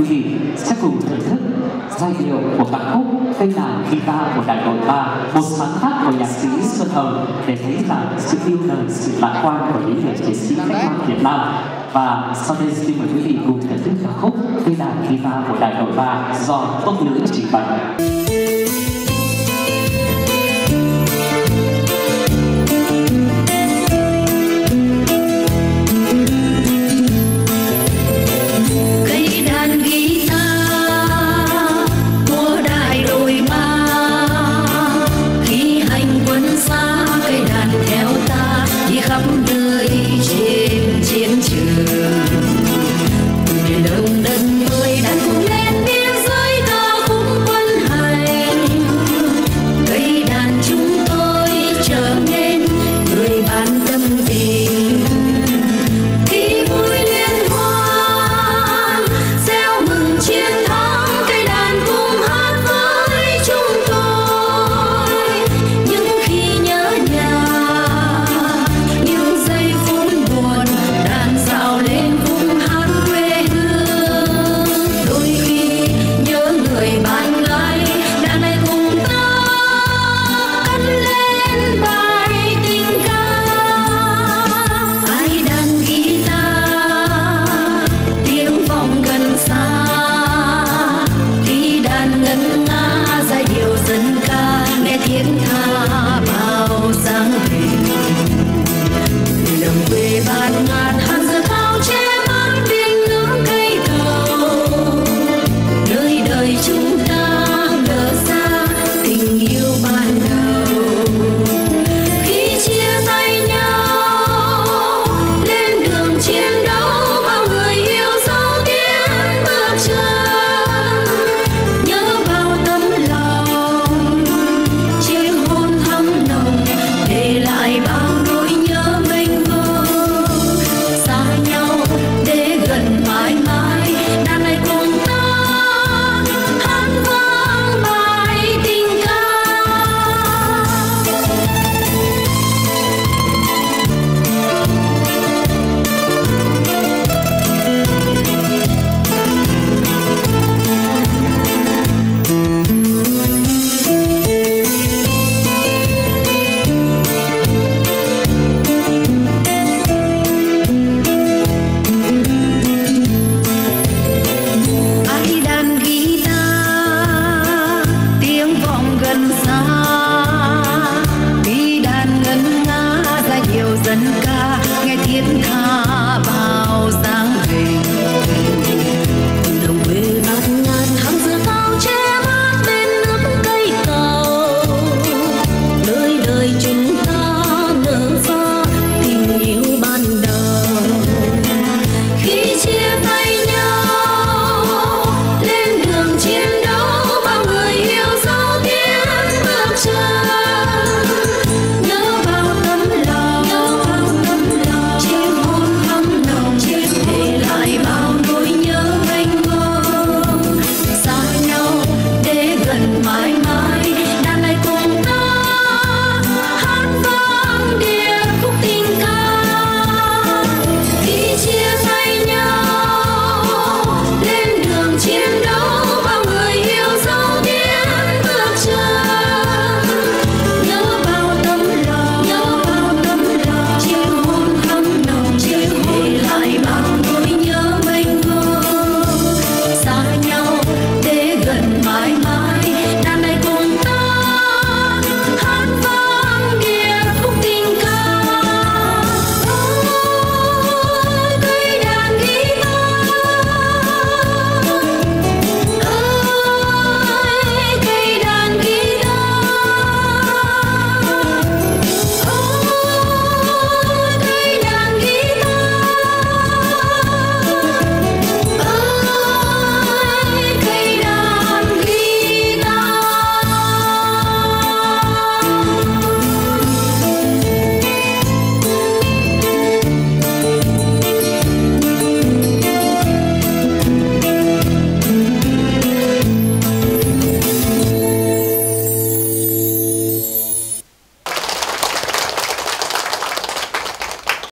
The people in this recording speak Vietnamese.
quý vị sẽ cùng thưởng thức giai điệu của ca khúc Cây đàn guitar của Đại đội 3, một sáng tác của nhạc sĩ Xuân Hồng, để thấy rằng sự yêu đời, sự lạc quan của những người chiến sĩ cách mạng Việt Nam. Và sau đây xin mời quý vị cùng thưởng thức ca khúc Cây đàn guitar của Đại đội 3 do Tốt Nữ trình bày.